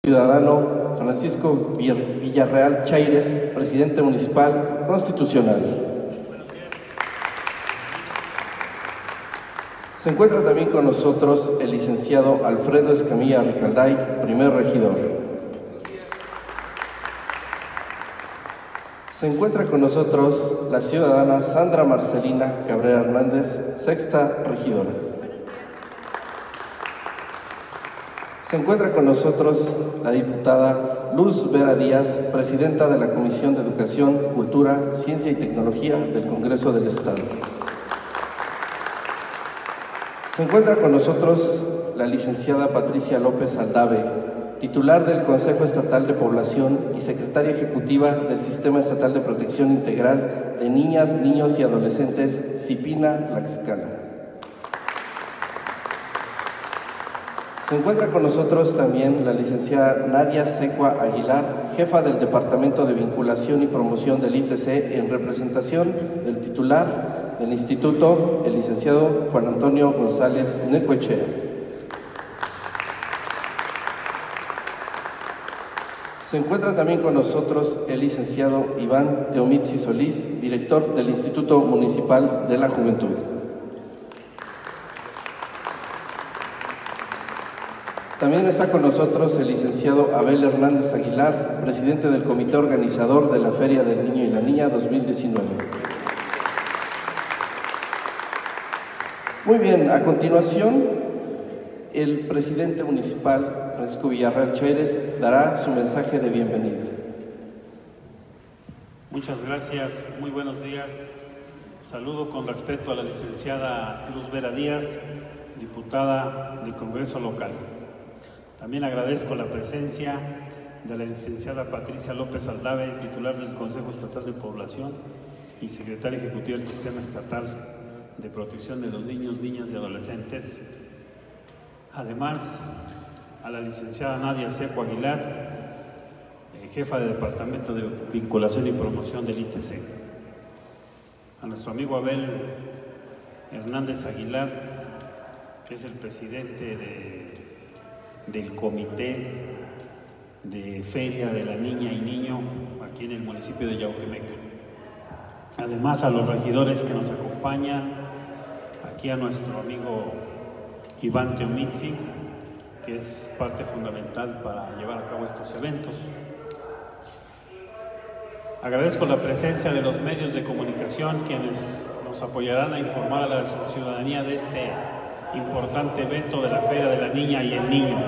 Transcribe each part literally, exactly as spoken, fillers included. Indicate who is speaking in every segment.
Speaker 1: ciudadano Francisco Villarreal Chaires, presidente municipal constitucional. Se encuentra también con nosotros el licenciado Alfredo Escamilla Ricalday, primer regidor. Se encuentra con nosotros la ciudadana Sandra Marcelina Cabrera Hernández, sexta regidora. Se encuentra con nosotros la diputada Luz Vera Díaz, presidenta de la Comisión de Educación, Cultura, Ciencia y Tecnología del Congreso del Estado. Se encuentra con nosotros la licenciada Patricia López Aldave, titular del Consejo Estatal de Población y secretaria ejecutiva del Sistema Estatal de Protección Integral de Niñas, Niños y Adolescentes, CIPINA, Tlaxcala. Se encuentra con nosotros también la licenciada Nadia Secua Aguilar, jefa del Departamento de Vinculación y Promoción del I T C, en representación del titular del Instituto, el licenciado Juan Antonio González Necoechea. Se encuentra también con nosotros el licenciado Iván Teomitzi Solís, director del Instituto Municipal de la Juventud. También está con nosotros el licenciado Abel Hernández Aguilar, presidente del comité organizador de la Feria del Niño y la Niña dos mil diecinueve. Muy bien, a continuación, el presidente municipal, Francisco Villarreal Chaires, dará su mensaje de bienvenida.
Speaker 2: Muchas gracias, muy buenos días. Saludo con respeto a la licenciada Luz Vera Díaz, diputada del Congreso local. También agradezco la presencia de la licenciada Patricia López Aldave, titular del Consejo Estatal de Población y secretaria ejecutiva del Sistema Estatal de Protección de los Niños, Niñas y Adolescentes. Además, a la licenciada Nadia Secua Aguilar, eh, jefa de Departamento de Vinculación y Promoción del I T C. A nuestro amigo Abel Hernández Aguilar, que es el presidente de del Comité de Feria de la Niña y Niño aquí en el municipio de Yauquemeca. Además, a los regidores que nos acompañan, aquí a nuestro amigo Iván Teomitzi, que es parte fundamental para llevar a cabo estos eventos. Agradezco la presencia de los medios de comunicación, quienes nos apoyarán a informar a la ciudadanía de este importante evento de la Feria de la Niña y el Niño.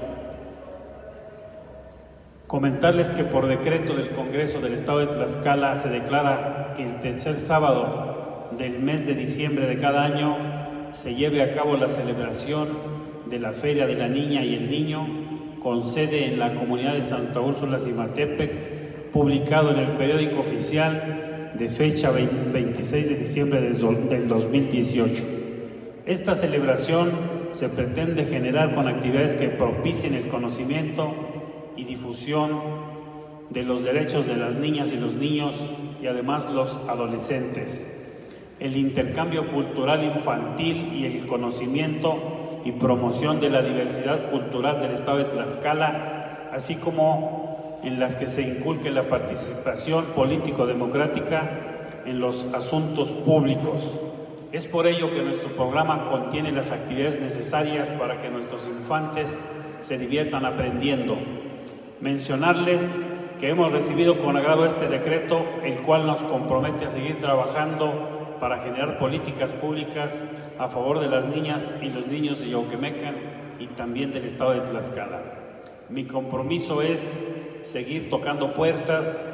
Speaker 2: Comentarles que por decreto del Congreso del Estado de Tlaxcala se declara que el tercer sábado del mes de diciembre de cada año se lleve a cabo la celebración de la Feria de la Niña y el Niño, con sede en la comunidad de Santa Úrsula Zimatepec, publicado en el periódico oficial de fecha veintiséis de diciembre del dos mil dieciocho. Esta celebración se pretende generar con actividades que propicien el conocimiento y difusión de los derechos de las niñas y los niños y además los adolescentes, el intercambio cultural infantil y el conocimiento y promoción de la diversidad cultural del Estado de Tlaxcala, así como en las que se inculque la participación político-democrática en los asuntos públicos. Es por ello que nuestro programa contiene las actividades necesarias para que nuestros infantes se diviertan aprendiendo. Mencionarles que hemos recibido con agrado este decreto, el cual nos compromete a seguir trabajando para generar políticas públicas a favor de las niñas y los niños de Yauquemeca y también del Estado de Tlaxcala. Mi compromiso es seguir tocando puertas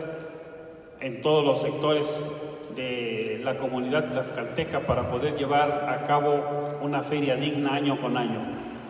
Speaker 2: en todos los sectores de la comunidad tlaxcalteca para poder llevar a cabo una feria digna año con año.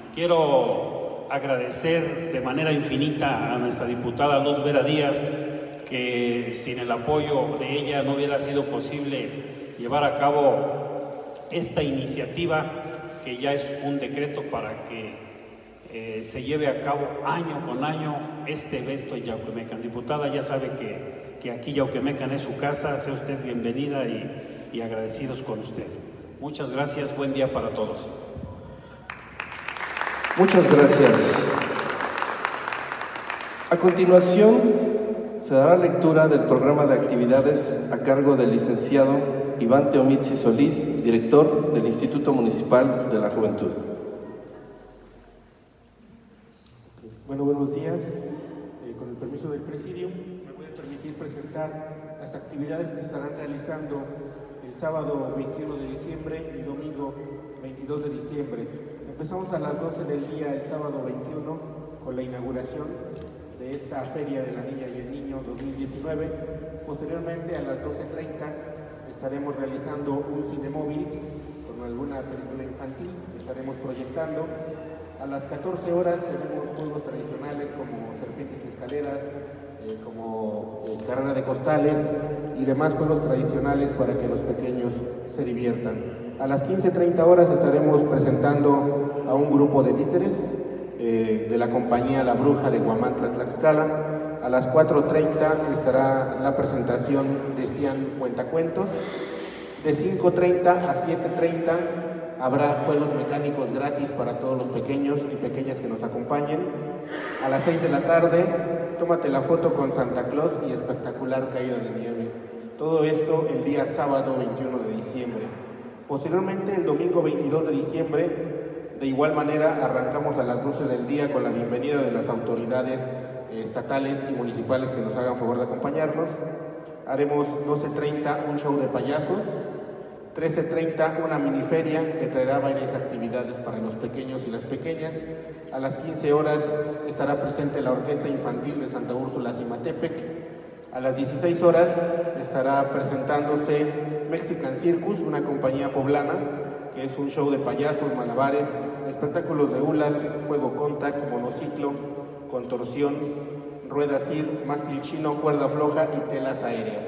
Speaker 2: Quiero agradecer de manera infinita a nuestra diputada Luz Vera Díaz, que sin el apoyo de ella no hubiera sido posible llevar a cabo esta iniciativa, que ya es un decreto para que eh, se lleve a cabo año con año este evento en Yauquemecan. Diputada, ya sabe que que aquí Yauquemecan es su casa, sea usted bienvenida y, y agradecidos con usted. Muchas gracias, buen día para todos.
Speaker 1: Muchas gracias. A continuación, se dará lectura del programa de actividades a cargo del licenciado Iván Teomitzi Solís, director del Instituto Municipal de la Juventud.
Speaker 3: Bueno, buenos días. Eh, con el permiso del Presidium, me voy a permitir presentar las actividades que se estarán realizando el sábado veintiuno de diciembre y domingo veintidós de diciembre. Empezamos a las doce del día el sábado veintiuno con la inauguración de esta Feria de la Niña y el Niño dos mil diecinueve. Posteriormente, a las doce treinta, estaremos realizando un cine móvil con alguna película infantil que estaremos proyectando. A las catorce horas tenemos juegos tradicionales como serpientes y escaleras, eh, como eh, carrera de costales y demás juegos tradicionales para que los pequeños se diviertan. A las quince treinta horas estaremos presentando a un grupo de títeres eh, de la compañía La Bruja de Huamantla, Tlaxcala. A las cuatro treinta estará la presentación de Cian Cuentacuentos. De cinco treinta a siete treinta habrá juegos mecánicos gratis para todos los pequeños y pequeñas que nos acompañen. A las seis de la tarde, tómate la foto con Santa Claus y espectacular caída de nieve. Todo esto el día sábado veintiuno de diciembre. Posteriormente, el domingo veintidós de diciembre, de igual manera, arrancamos a las doce del día con la bienvenida de las autoridades estatales y municipales que nos hagan favor de acompañarnos. Haremos doce treinta un show de payasos, trece treinta una miniferia que traerá varias actividades para los pequeños y las pequeñas. A las quince horas estará presente la Orquesta Infantil de Santa Úrsula Zimatepec. A las dieciséis horas estará presentándose Mexican Circus, una compañía poblana, que es un show de payasos, malabares, espectáculos de hulas, fuego contact, monociclo, contorsión, rueda cir, mástil chino, cuerda floja y telas aéreas.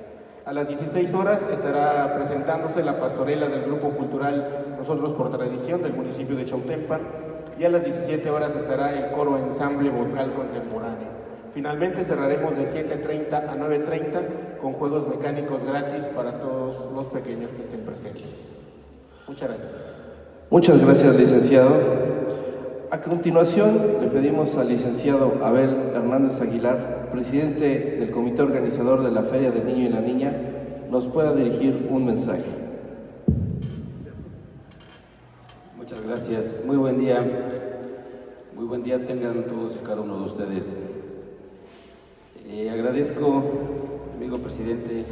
Speaker 3: A las dieciséis horas estará presentándose la pastorela del Grupo Cultural Nosotros por Tradición del municipio de Chautempan, y a las diecisiete horas estará el coro ensamble vocal contemporáneo. Finalmente cerraremos de siete treinta a nueve treinta con juegos mecánicos gratis para todos los pequeños que estén presentes. Muchas gracias.
Speaker 1: Muchas gracias, licenciado. A continuación, le pedimos al licenciado Abel Hernández Aguilar, presidente del comité organizador de la Feria del Niño y la Niña, nos pueda dirigir un mensaje.
Speaker 4: Muchas gracias. Muy buen día. Muy buen día tengan todos y cada uno de ustedes. Eh, agradezco, amigo presidente,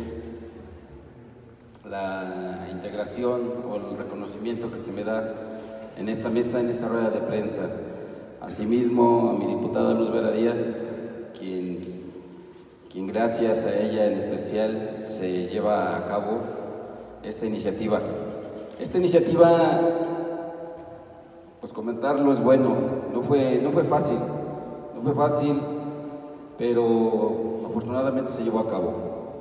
Speaker 4: la integración o el reconocimiento que se me da en esta mesa, en esta rueda de prensa. Asimismo, a mi diputada Luz Vera Díaz, quien, quien gracias a ella en especial se lleva a cabo esta iniciativa. Esta iniciativa, pues comentarlo es bueno, no fue, no fue fácil, no fue fácil, pero afortunadamente se llevó a cabo.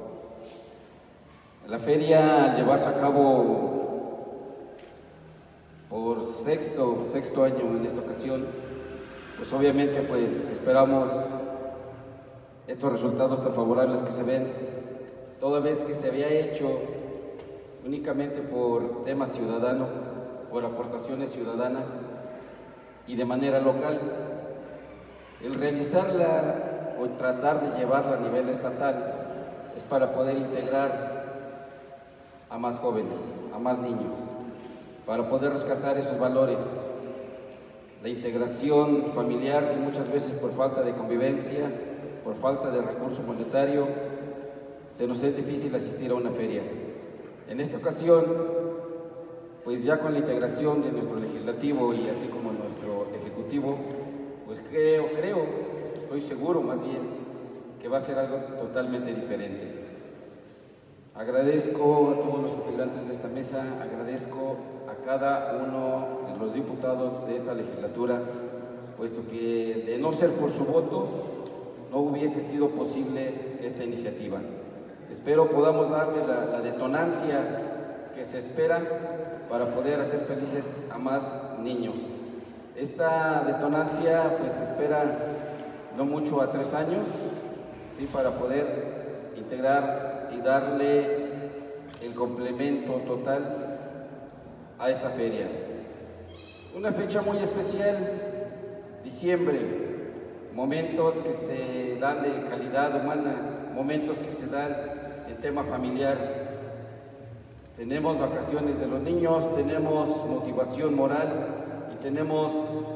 Speaker 4: La feria, al llevarse a cabo por sexto, sexto año en esta ocasión, pues obviamente pues esperamos estos resultados tan favorables que se ven, toda vez que se había hecho únicamente por tema ciudadano, por aportaciones ciudadanas y de manera local. El realizarla o tratar de llevarla a nivel estatal es para poder integrar a más jóvenes, a más niños, para poder rescatar esos valores, la integración familiar que muchas veces por falta de convivencia, por falta de recurso monetario, se nos es difícil asistir a una feria. En esta ocasión, pues ya con la integración de nuestro legislativo y así como nuestro ejecutivo, pues creo, creo, estoy seguro más bien, que va a ser algo totalmente diferente. Agradezco a todos los integrantes de esta mesa, agradezco a cada uno de los diputados de esta legislatura, puesto que de no ser por su voto, no hubiese sido posible esta iniciativa. Espero podamos darle la, la detonancia que se espera para poder hacer felices a más niños. Esta detonancia pues se espera no mucho a tres años, ¿sí? Para poder integrar y darle el complemento total a esta feria. Una fecha muy especial, diciembre, momentos que se dan de calidad humana, momentos que se dan en tema familiar. Tenemos vacaciones de los niños, tenemos motivación moral y tenemos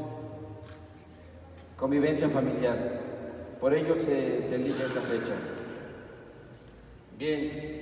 Speaker 4: convivencia familiar. Por ello se, se elige esta fecha. Bien.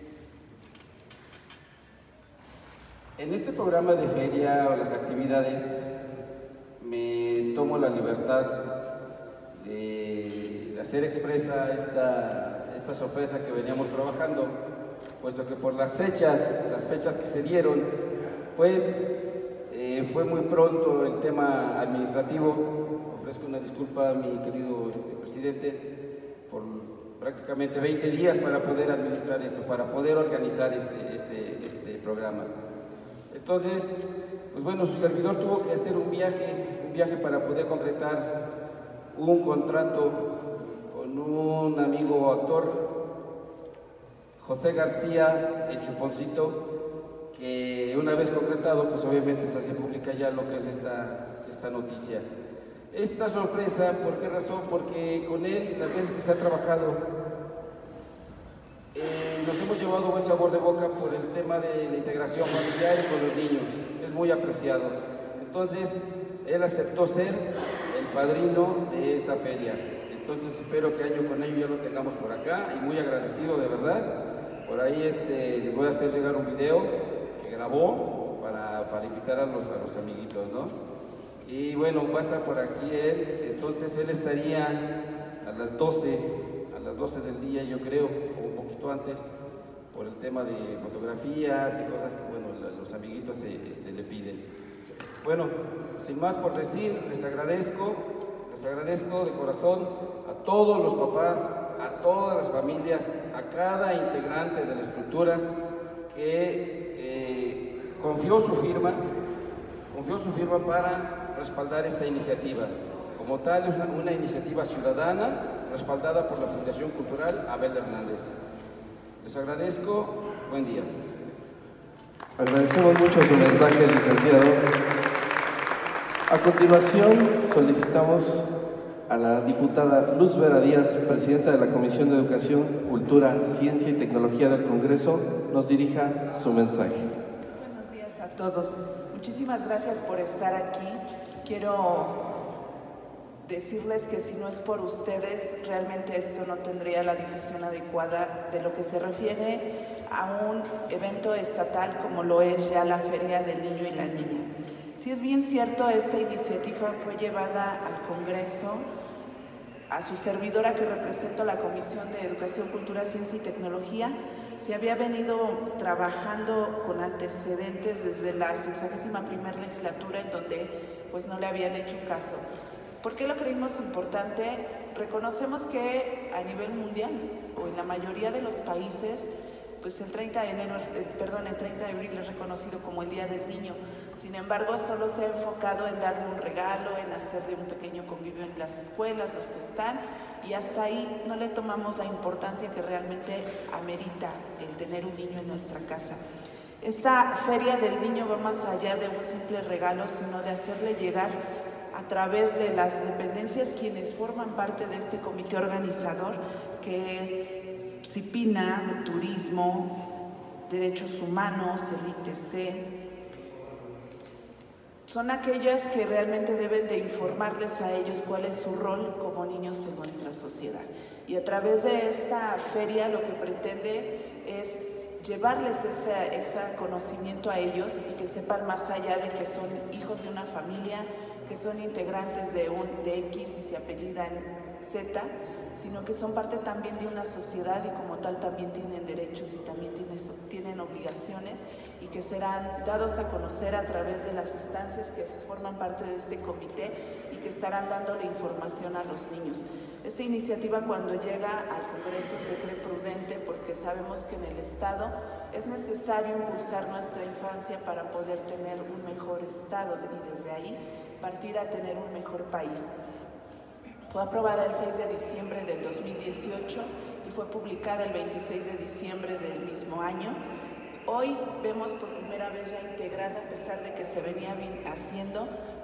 Speaker 4: En este programa de feria o las actividades me tomo la libertad de, de hacer expresa esta, esta sorpresa que veníamos trabajando, puesto que por las fechas, las fechas que se dieron, pues eh, fue muy pronto el tema administrativo. Ofrezco una disculpa a mi querido este, presidente por prácticamente veinte días para poder administrar esto, para poder organizar este, este, este programa. Entonces, pues bueno, su servidor tuvo que hacer un viaje, un viaje para poder concretar un contrato con un amigo actor, José García, el Chuponcito, que una vez concretado, pues obviamente se hace pública ya lo que es esta, esta noticia. Esta sorpresa, ¿por qué razón? Porque con él, las veces que se ha trabajado, Eh, nos hemos llevado buen sabor de boca por el tema de la integración familiar y con los niños, es muy apreciado. Entonces, él aceptó ser el padrino de esta feria. Entonces, espero que año con año ya lo tengamos por acá y muy agradecido de verdad. Por ahí este, les voy a hacer llegar un video que grabó para, para invitar a los, a los amiguitos, ¿no? Y bueno, va a estar por aquí él, entonces él estaría a las doce, a las doce del día, yo creo, o un poquito antes, por el tema de fotografías y cosas que, bueno, los amiguitos este, le piden. Bueno, sin más por decir, les agradezco, les agradezco de corazón a todos los papás, a todas las familias, a cada integrante de la estructura que eh, confió su firma, confió su firma para respaldar esta iniciativa. Como tal, es una, una iniciativa ciudadana respaldada por la Fundación Cultural Abel Hernández. Les agradezco, buen día.
Speaker 1: Agradecemos mucho su mensaje, licenciado. A continuación, solicitamos a la diputada Luz Vera Díaz, presidenta de la Comisión de Educación, Cultura, Ciencia y Tecnología del Congreso, nos dirija su mensaje.
Speaker 5: Buenos días a todos. Muchísimas gracias por estar aquí. Quiero decirles que si no es por ustedes, realmente esto no tendría la difusión adecuada de lo que se refiere a un evento estatal como lo es ya la Feria del Niño y la Niña. Si es bien cierto, esta iniciativa fue llevada al Congreso, a su servidora que represento la Comisión de Educación, Cultura, Ciencia y Tecnología. Se había venido trabajando con antecedentes desde la sexagésima primera legislatura, en donde pues no le habían hecho caso. ¿Por qué lo creímos importante? Reconocemos que a nivel mundial, o en la mayoría de los países, pues el treinta de enero, eh, perdón, el treinta de abril es reconocido como el Día del Niño. Sin embargo, solo se ha enfocado en darle un regalo, en hacerle un pequeño convivio en las escuelas, los que están, y hasta ahí no le tomamos la importancia que realmente amerita el tener un niño en nuestra casa. Esta Feria del Niño va más allá de un simple regalo, sino de hacerle llegar a través de las dependencias quienes forman parte de este comité organizador, que es CIPINA, de Turismo, Derechos Humanos, el I T C. Son aquellas que realmente deben de informarles a ellos cuál es su rol como niños en nuestra sociedad. Y a través de esta feria lo que pretende es llevarles ese, ese conocimiento a ellos y que sepan más allá de que son hijos de una familia, que son integrantes de un de X y se apellidan Z, sino que son parte también de una sociedad y como tal también tienen derechos y también tienen, tienen obligaciones y que serán dados a conocer a través de las instancias que forman parte de este comité y que estarán dándole información a los niños. Esta iniciativa cuando llega al Congreso se cree prudente porque sabemos que en el Estado es necesario impulsar nuestra infancia para poder tener un mejor Estado y desde ahí partir a tener un mejor país. Fue aprobada el seis de diciembre del dos mil dieciocho y fue publicada el veintiséis de diciembre del mismo año. Hoy vemos por primera vez ya integrada, a pesar de que se venía haciendo,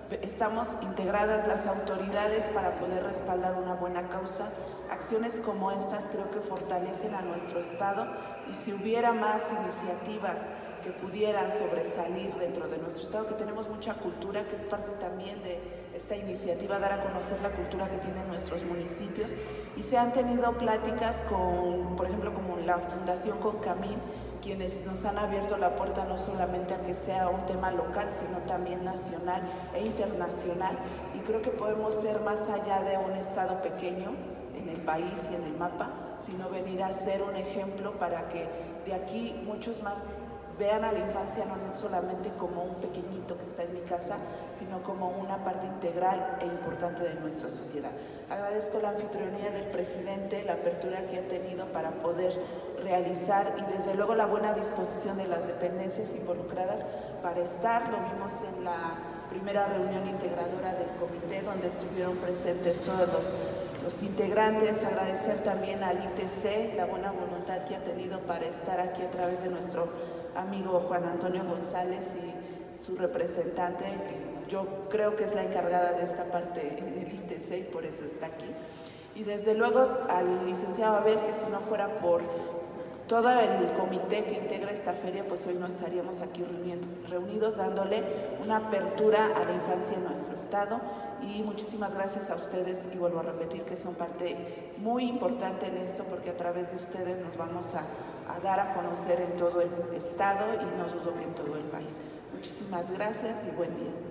Speaker 5: estamos integradas las autoridades para poder respaldar una buena causa. Acciones como estas creo que fortalecen a nuestro Estado, y si hubiera más iniciativas que pudieran sobresalir dentro de nuestro Estado, que tenemos mucha cultura, que es parte también de esta iniciativa, dar a conocer la cultura que tienen nuestros municipios, y se han tenido pláticas con, por ejemplo, como la Fundación Concamín, quienes nos han abierto la puerta no solamente a que sea un tema local, sino también nacional e internacional, y creo que podemos ser más allá de un Estado pequeño en el país y en el mapa, sino venir a ser un ejemplo para que de aquí muchos más vean a la infancia no solamente como un pequeñito que está en mi casa, sino como una parte integral e importante de nuestra sociedad. Agradezco la anfitrionía del presidente, la apertura que ha tenido para poder realizar, y desde luego la buena disposición de las dependencias involucradas para estar. Lo vimos en la primera reunión integradora del comité, donde estuvieron presentes todos los, los integrantes. Agradecer también al I T C la buena voluntad que ha tenido para estar aquí a través de nuestro amigo Juan Antonio González y su representante, que yo creo que es la encargada de esta parte en el I T C y por eso está aquí. Y desde luego al licenciado Abel, que si no fuera por todo el comité que integra esta feria, pues hoy no estaríamos aquí reuniendo, reunidos dándole una apertura a la infancia en nuestro Estado. Y muchísimas gracias a ustedes, y vuelvo a repetir que son parte muy importante en esto, porque a través de ustedes nos vamos a, a dar a conocer en todo el Estado, y no dudo que en todo el país. Muchísimas gracias y buen día.